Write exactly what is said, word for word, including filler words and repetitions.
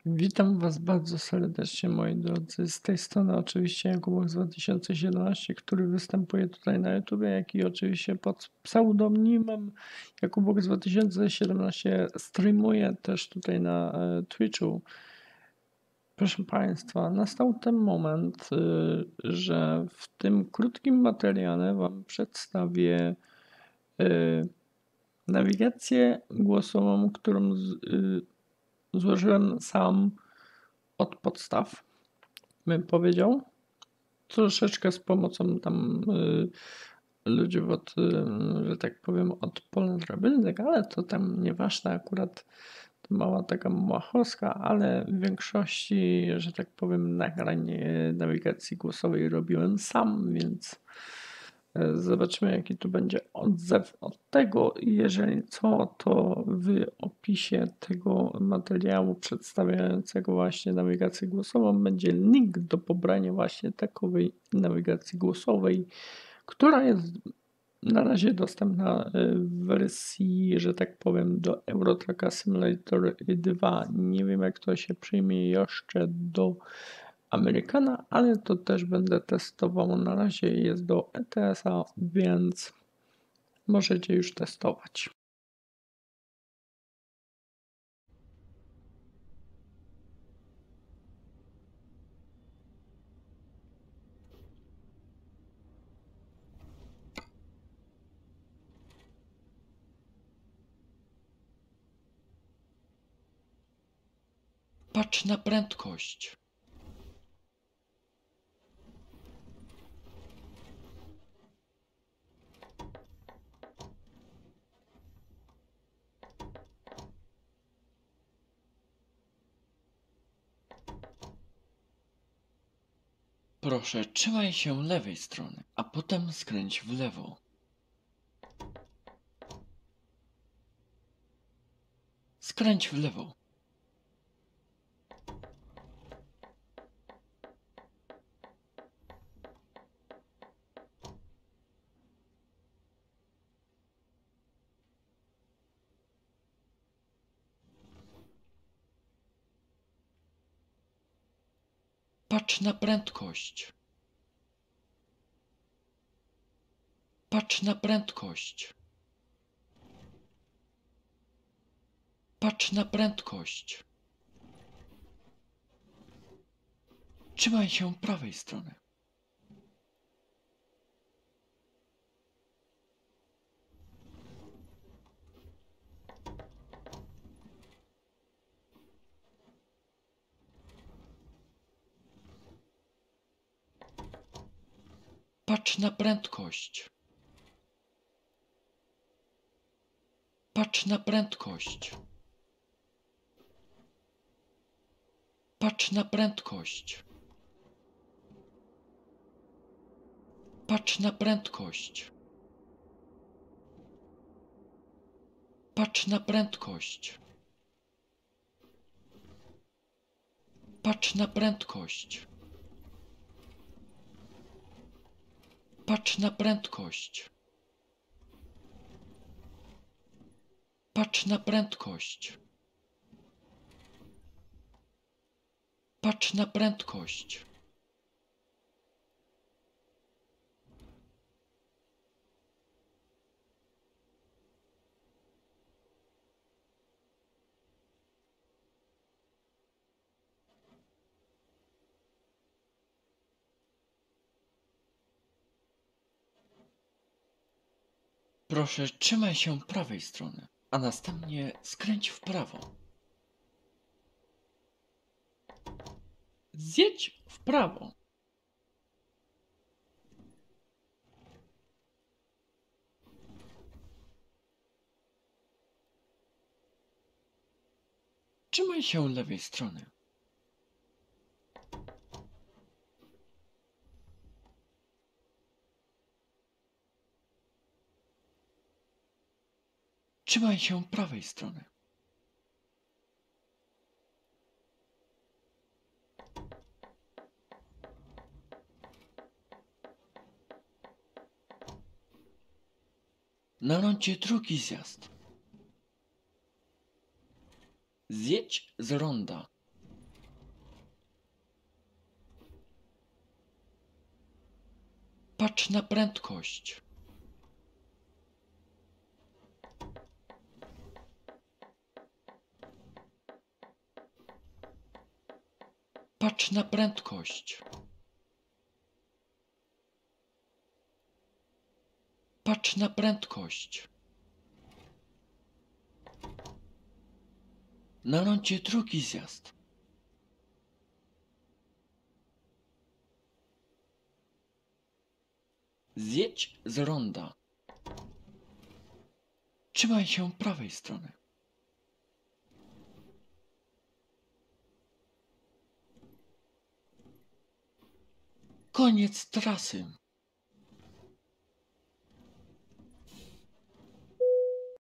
Witam Was bardzo serdecznie, moi drodzy. Z tej strony oczywiście Jakubok z dwa tysiące siedemnaście, który występuje tutaj na YouTube, jak i oczywiście pod pseudonimem Jakubok z dwa tysiące siedemnaście streamuje też tutaj na e, Twitchu. Proszę Państwa, nastał ten moment, y, że w tym krótkim materiale Wam przedstawię y, nawigację głosową, którą z, y, złożyłem sam od podstaw, bym powiedział. Troszeczkę z pomocą tam y, ludzi od, y, że tak powiem, od Poland Building, ale to tam nieważne, akurat to mała taka machowska, ale w większości, że tak powiem, nagrań y, nawigacji głosowej robiłem sam, więc y, zobaczymy, jaki tu będzie odzew od tego. Jeżeli co, to w opisie tego materiału przedstawiającego właśnie nawigację głosową będzie link do pobrania właśnie takowej nawigacji głosowej, która jest na razie dostępna w wersji, że tak powiem, do Euro Truck Simulator dwa. Nie wiem, jak to się przyjmie jeszcze do Amerykana, ale to też będę testował. Na razie jest do E T S-a, więc możecie już testować. Patrz na prędkość. Proszę, trzymaj się lewej strony, a potem skręć w lewo. Skręć w lewo. Patrz na prędkość. Patrz na prędkość. Patrz na prędkość. Trzymaj się prawej strony. Patrz na prędkość. Patrz na prędkość. Patrz na prędkość. Patrz na prędkość. Patrz na prędkość. Patrz na prędkość. Patrz na prędkość. Patrz na prędkość. Patrz na prędkość. Proszę, trzymaj się prawej strony, a następnie skręć w prawo. Zjedź w prawo. Trzymaj się lewej strony. Trzymaj się prawej strony. Na rondzie drugi zjazd. Zjedź z ronda. Patrz na prędkość. Patrz na prędkość. Patrz na prędkość. Na rondzie drugi zjazd. Zjedź z ronda. Trzymaj się prawej strony. Koniec trasy.